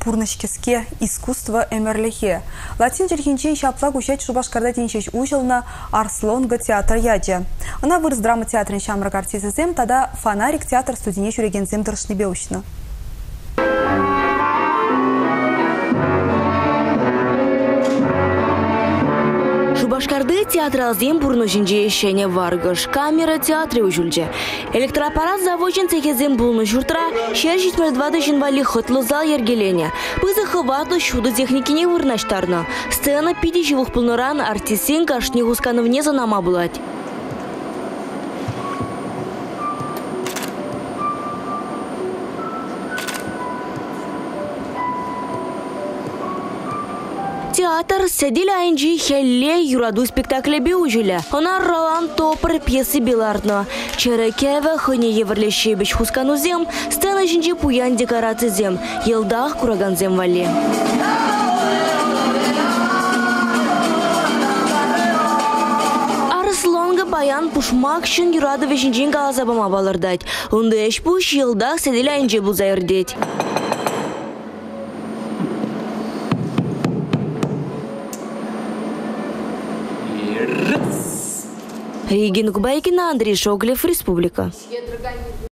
пурнышкеске искусство эмерлихе. Латин жерхинчен шапла кушать Шубашкарда тенчеш ужылна Арслонга театр яджа. Она вырос драма театрын шамрак артизизем, тогда фонарик театр студине жүрегензем дыршны беушна. Шубашкарды театралзем бурнушинже ешене варгыш, камера театры ужулже. Электроаппарат заводчен цехезем булну журтра, шер 22 жинвали хотлы зал ергелене. Пызы хыватлы шуды техникине вырнаштарна. Сцена 5 живых пулныран артистин кашни гускановне занама булать. Театр сидели айнджи хелле юраду спектакле биужиля. Она Ролан Топор пьесы билардно. Черекеве хыне еврлещи бич хусканузем, сцена жинджи пуян декорации зем, елдах кураганзем вали. Арслонга баян пушмакшин юраду вешинджин галазабама балырдать. Унды эш пуш елдах сидели айнджи бузайырдеть. Регина Кубайкина, Андрей Шоглев, Республика.